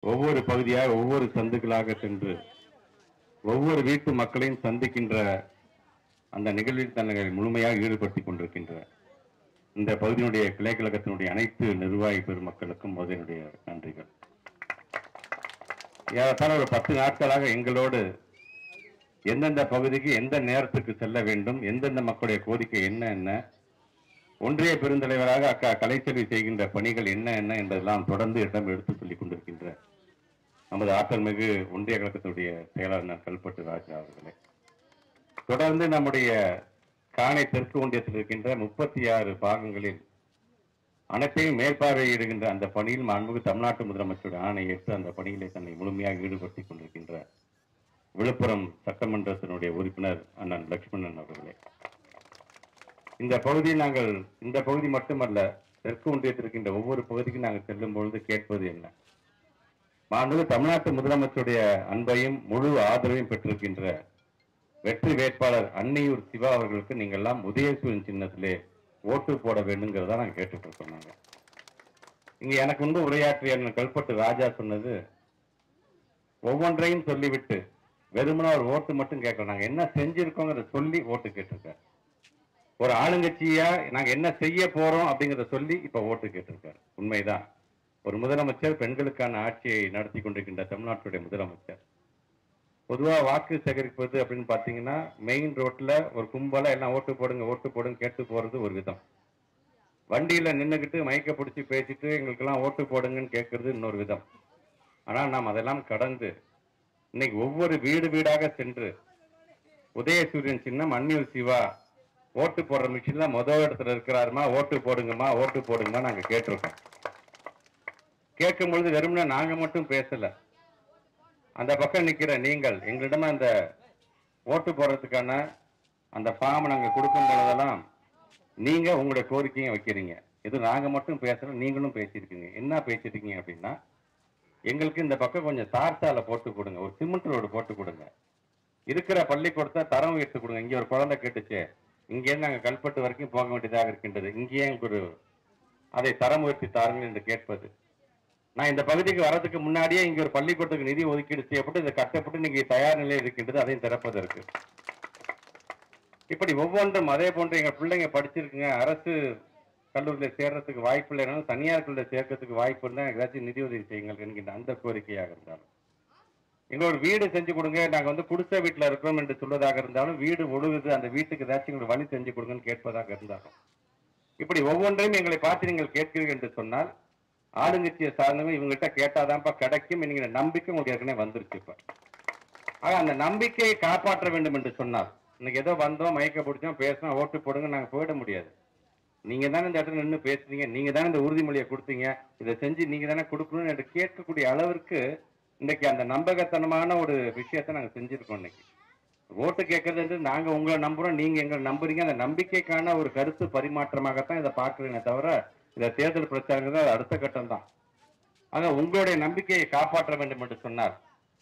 ஒவ்வொரு பகுதியாக ஒவ்வொரு சந்துக்களாக சென்று ஒவ்வொரு வீட்டு மக்களையும் சந்திக்கின்ற அந்த நிகழ்வில் தன்னை முழுமையாக ஈடுபடுத்திக் கொண்டிருக்கின்ற இந்த பகுதியினுடைய கிளை கழகத்தினுடைய அனைத்து நிர்வாகி பெருமக்களுக்கும் முதலினுடைய நன்றிகள். ஏறத்தாழ ஒரு 10 நாட்களாக எங்களோடு எந்தெந்த பகுதிக்கு எந்த நேரத்துக்கு செல்ல வேண்டும், எந்தெந்த மக்களுடைய கோரிக்கை என்ன, ஒன்றிய பெருந்தலைவராக அக்கா கலைச்செல்வி செய்கின்ற பணிகள் என்ன என்பதெல்லாம் தொடர்ந்து இடம் எடுத்து சொல்லிக் கொண்டிருக்கின்ற நமது ஆற்றல் மிகு ஒன்றிய கழகத்தினுடைய செயலாளர் கல்பட்டு ராஜா அவர்களே, தொடர்ந்து நம்முடைய காணை தெற்கு ஒன்றியத்தில் இருக்கின்ற 36 பாகங்களில் அனைத்தையும் மேற்பார்வையிடுகின்ற அந்த பணியில் மாண்புமிகு தமிழ்நாட்டு முதலமைச்சருடைய ஆணை ஏற்று அந்த பணியிலே தன்னை முழுமையாக ஈடுபடுத்திக் கொண்டிருக்கின்ற விழுப்புரம் சட்டமன்றத்தினுடைய உறுப்பினர் அண்ணன் லட்சுமணன் அவர்களே, இந்த பகுதி மட்டுமல்ல, தெற்கு ஒன்றியத்தில் இருக்கின்ற ஒவ்வொரு பகுதிக்கும் நாங்கள் செல்லும் பொழுது கேட்பது என்ன, மாண்புமிகு தமிழ்நாட்டு முதலமைச்சருடைய அன்பையும் முழு ஆதரவையும் பெற்றிருக்கின்ற வெற்றி வேட்பாளர் அன்னியூர் சிவா அவர்களுக்கு நீங்கள் எல்லாம் உதயசூரியன் சின்னத்திலே ஓட்டு போட வேண்டுங்கிறதா நாங்கள் கேட்டுட்டு இருக்கோம். நாங்கள் இங்க எனக்கு முன்பு உரையாற்றிய கல்பட்டு ராஜா சொன்னது, ஒவ்வொன்றையும் சொல்லிவிட்டு வெறுமனா ஒரு ஓட்டு மட்டும் கேட்கலாம், நாங்க என்ன செஞ்சிருக்கோங்கிறத சொல்லி ஓட்டு கேட்டிருக்காரு. ஒரு ஆளுங்கட்சியா நாங்க என்ன செய்ய போறோம் அப்படிங்கிறத சொல்லி இப்ப ஓட்டு கேட்டிருக்காரு. உண்மைதான், ஒரு முதலமைச்சர் பெண்களுக்கான ஆட்சியை நடத்தி கொண்டிருக்கின்ற தமிழ்நாட்டுடைய முதலமைச்சர் பொதுவாக வாக்கு சேகரிப்பது அப்படின்னு பார்த்தீங்கன்னா மெயின் ரோட்ல ஒரு கும்பலா எல்லாம் ஓட்டு போடுங்க கேட்டு போறது ஒரு விதம், வண்டியில நின்றுக்கிட்டு மயக்க பிடிச்சி பேசிட்டு எங்களுக்கெல்லாம் ஓட்டு போடுங்கன்னு கேட்கறது இன்னொரு விதம். ஆனால் நாம் அதெல்லாம் கடந்து இன்னைக்கு ஒவ்வொரு வீடாக சென்று உதயசூரியன் சின்னம் அன்னியூர் சிவா ஓட்டு போடுற மிஷின்ல முதல் இடத்துல இருக்கிறாருமா, ஓட்டு போடுங்கம்மா நாங்க கேட்டிருக்கோம். கேட்கும் பொழுது வெறும்னா நாங்க மட்டும் பேசல, அந்த பக்கம் நிக்கிற நீங்கள் எங்களிடம் அந்த ஓட்டு போடுறதுக்கான அந்த ஃபார்ம் நாங்க கொடுக்கும் பொழுதெல்லாம் நீங்க உங்களுடைய கோரிக்கையை வைக்கிறீங்க. இது நாங்க மட்டும் பேசல, நீங்களும் பேசியிருக்கீங்க. என்ன பேசிருக்கீங்க அப்படின்னா, எங்களுக்கு இந்த பக்கம் கொஞ்சம் தார்சாலை போட்டு கொடுங்க, ஒரு சிமெண்ட் ரோடு போட்டு கொடுங்க, இருக்கிற பள்ளிக்கூடத்தை தரம் உயர்த்து கொடுங்க. இங்க ஒரு குழந்தை கேட்டுச்சு, இங்கேருந்து நாங்கள் கல்பட்டு வரைக்கும் போக வேண்டியதாக இருக்கின்றது, இங்கேயே ஒரு அதை தரம் உயர்த்தி தாருங்கள் என்று கேட்பது. நான் இந்த பகுதிக்கு வர்றதுக்கு முன்னாடியே இங்க ஒரு பள்ளிக்கூடத்துக்கு நிதி ஒதுக்கீடு செய்யப்பட்டு இதை கட்டப்பட்டு நீங்க தயார் நிலையில் இருக்கின்றது, அதையும் திறப்பதற்கு. இப்படி ஒவ்வொன்றும் அதே போன்று எங்க பிள்ளைங்க படிச்சிருக்குங்க, அரசு கல்லூரியில் சேர்றதுக்கு வாய்ப்பு இல்லைனாலும் தனியார் கல்லூரியில் சேர்க்கறதுக்கு வாய்ப்பு இல்லை, ஏதாச்சும் நிதி உதவி செய்யுங்கள் என்கின்ற அந்த கோரிக்கையாக இருந்தாலும், எங்களோட வீடு செஞ்சு கொடுங்க, நாங்க குடிசை வீட்டில் இருக்கிறோம் என்று சொல்வதாக இருந்தாலும், வீடு ஒழுகுது அந்த வீட்டுக்கு ஏதாச்சும் எங்களுக்கு வழி செஞ்சு கொடுங்கன்னு கேட்பதாக இருந்தாலும், இப்படி ஒவ்வொன்றையும் எங்களை பார்த்து நீங்கள் கேட்கிறீர்கள் என்று சொன்னால் ஆளுங்கட்சியை சார்ந்தவங்க இவங்ககிட்ட கேட்டாதான்ப்பா கிடைக்கும் என்கிற நம்பிக்கை உங்களுக்கு ஏற்கனவே வந்துருச்சு. இப்ப ஆக அந்த நம்பிக்கையை காப்பாற்ற வேண்டும் என்று சொன்னால், இன்னைக்கு ஏதோ வந்தோம் மயக்க பிடிச்சோம் பேசணும் ஓட்டு போடுங்க நாங்க போயிட முடியாது. நீங்க தானே இந்த இடத்துல நின்று பேசுறீங்க, நீங்க தானே இந்த உறுதிமொழியை கொடுத்தீங்க, இதை செஞ்சு நீங்க தானே கொடுக்கணும்னு என்று கேட்கக்கூடிய அளவிற்கு இன்னைக்கு அந்த நம்பகத்தனமான ஒரு விஷயத்தை நாங்க செஞ்சிருக்கோம். இன்னைக்கு ஓட்டு கேட்கறது நாங்க உங்களை நம்புறோம், நீங்க எங்களை நம்புறீங்க, அந்த நம்பிக்கைக்கான ஒரு கருத்து பரிமாற்றமாகத்தான் இதை பார்க்கிறேனே தவிர இந்த தேர்தல் பிரச்சாரங்கிறது அது அடுத்த கட்டம் தான். ஆக உங்களுடைய நம்பிக்கையை காப்பாற்ற வேண்டும் என்று சொன்னார்.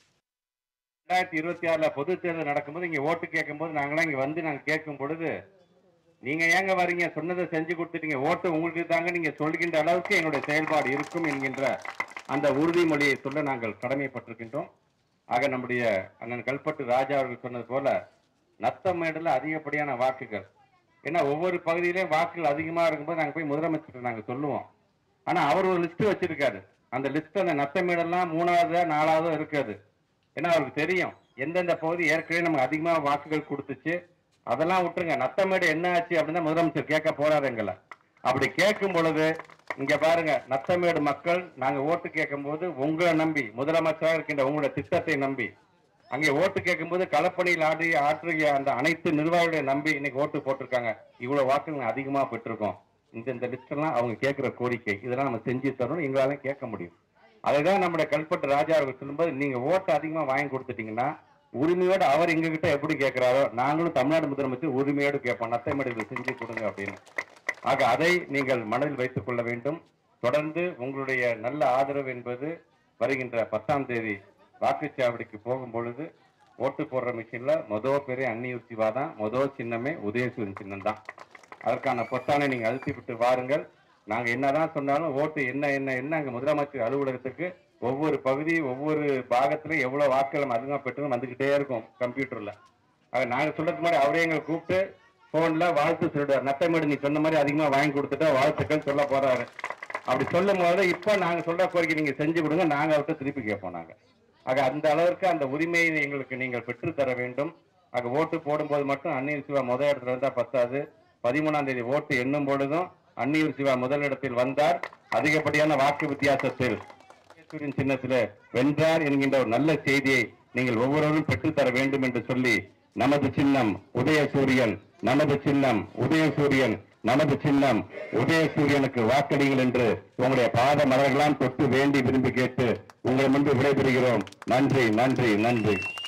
2026 பொது தேர்தல் நடக்கும்போது இங்க ஓட்டு கேட்கும் போது நாங்களாம் இங்க நாங்க கேட்கும் பொழுது, நீங்க ஏங்க வரீங்க, சொன்னதை செஞ்சு கொடுத்துட்டீங்க, ஓட்டு உங்களுக்கு தாங்க நீங்க சொல்கின்ற அளவுக்கு என்னுடைய செயல்பாடு இருக்கும் என்கின்ற அந்த உறுதிமொழியை சொல்ல நாங்கள் கடமைப்பட்டிருக்கின்றோம். ஆக நம்முடைய அண்ணன் கல்பட்டு ராஜா அவர்கள் சொன்னது போல நத்தமேடுல அதிகப்படியான வாக்குகள், ஏன்னா ஒவ்வொரு பகுதியிலேயும் வாக்குகள் அதிகமா இருக்கும்போது நாங்க போய் முதலமைச்சர் நாங்க சொல்லுவோம். ஆனா அவர் ஒரு லிஸ்ட் வச்சிருக்காரு, அந்த லிஸ்ட் அந்த நத்தமேடெல்லாம் 3வது 4வது இருக்காது. ஏன்னா அவருக்கு தெரியும் எந்தெந்த பகுதி ஏற்கனவே நமக்கு அதிகமா வாக்குகள் கொடுத்துச்சு, அதெல்லாம் விட்டுருங்க, நத்தமேடு என்ன ஆச்சு அப்படின்னு முதலமைச்சர் கேட்க போறாரு எங்களை. அப்படி கேட்கும் பொழுது இங்க பாருங்க, நத்தமேடு மக்கள் நாங்க ஓட்டு கேட்கும் போது உங்களை நம்பி, முதலமைச்சராக இருக்கின்ற உங்களுடைய திட்டத்தை நம்பி, அங்கே ஓட்டு கேட்கும் போது களப்பணியில் ஆற்றிய அந்த அனைத்து நிர்வாகிகளை நம்பி இன்னைக்கு ஓட்டு போட்டிருக்காங்க. இவ்வளவு வாக்குகள் அதிகமா பெற்றிருக்கோம். இந்த லிஸ்ட் எல்லாம் அவங்க கேட்கிற கோரிக்கை, இதெல்லாம் நம்ம செஞ்சு தரணும், எங்களால கேட்க முடியும். அதுதான் நம்முடைய கல்பட்டு ராஜா அவர்கள் சொல்லும்போது, நீங்க ஓட்டு அதிகமா வாங்கி கொடுத்துட்டீங்கன்னா உரிமையோடு அவர் எங்க கிட்ட எப்படி கேட்கிறாரோ நாங்களும் தமிழ்நாடு முதலமைச்சர் உரிமையோடு கேட்போம், நத்தமேடு செஞ்சு கொடுங்க அப்படின்னு. ஆக அதை நீங்கள் மனதில் வைத்துக் கொள்ள வேண்டும். தொடர்ந்து உங்களுடைய நல்ல ஆதரவு என்பது வருகின்ற 10ஆம் தேதி வாக்குச்சாவடிக்கு போகும் பொழுது ஓட்டு போடுற மிஷின்ல முதல் பேரே அன்னியூர் சிவா தான், முதல் சின்னமே உதயசூரியன் சின்னம் தான். அதற்கான பொத்தானை நீங்க அழுத்தி விட்டு வாருங்கள். நாங்க என்னதான் சொன்னாலும் ஓட்டு என்ன அங்க முதலமைச்சர் அலுவலகத்துக்கு ஒவ்வொரு பகுதி ஒவ்வொரு பாகத்திலும் எவ்வளவு வாக்குகள் அதிகமாக பெற்று வந்துகிட்டே இருக்கும் கம்ப்யூட்டர்ல. ஆக நாங்க சொல்றதுக்கு முன்னாடி அவரே எங்களை கூப்பிட்டு போன்ல வாழ்த்து சொல்லிடுவார். நட்டமேடு நீ சொன்ன மாதிரி அதிகமா வாங்கி கொடுத்துட்டா வாழ்த்துக்கள் சொல்ல போறாரு. அப்படி சொல்லும் போது இப்ப நாங்க சொல்ற கோரிக்கை நீங்க செஞ்சு கொடுங்க, நாங்க அவர்கிட்ட திருப்பி கேட்போம். நாங்க ஆக அந்த அளவிற்கு அந்த உரிமையை எங்களுக்கு நீங்கள் பெற்று தர வேண்டும். ஆக ஓட்டு போடும்போது மட்டும் அன்னியூர் சிவா முதல் இடத்துல இருந்தா பத்தாது. 13ஆம் தேதி ஓட்டு எண்ணும் பொழுதும் அன்னியூர் சிவா முதலிடத்தில் வந்தார். அதிகப்படியான வாக்கு வித்தியாசத்தில் சின்னத்தில் வென்றார் என்கின்ற ஒரு நல்ல செய்தியை நீங்கள் ஒவ்வொருவரும் பெற்றுத்தர வேண்டும் என்று சொல்லி, நமது சின்னம் உதயசூரியன், நமது சின்னம் உதயசூரியன், நமது சின்னம் உதயசூரியனுக்கு வாக்களிங்கள் என்று உங்களுடைய பாத மலர்களாம் தொட்டு வேண்டி விரும்பி கேட்டு உங்களை முன்பு விடைபெறுகிறோம். நன்றி, நன்றி, நன்றி.